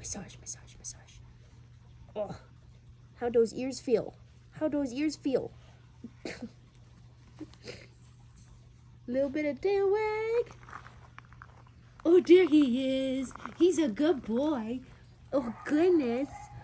Massage, massage, massage. Oh, how those ears feel? How those ears feel? Little bit of tail wag. Oh, there he is. He's a good boy. Oh, goodness.